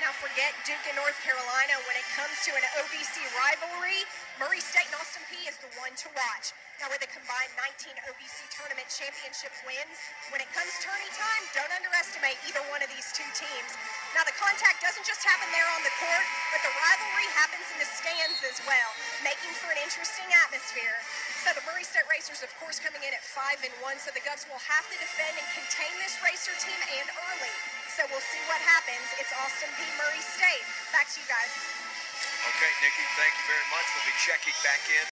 Now forget Duke and North Carolina. When it comes to an OVC rivalry, Murray State and Austin Peay is the one to watch. Now with a combined 19 OVC tournament championship wins, when it comes tourney time, don't underestimate either one of these two teams. Now the contact doesn't just happen there on the court, but the rivalry happens in the stands as well, making for an interesting atmosphere. So the Murray State Racers, of course, coming in at 5-1, so the Govs will have to defend and contain this Racer team and early. So we'll see what happens. It's Austin Peay, Murray State. Back to you guys. Okay, Nikki, thank you very much. We'll be checking back in.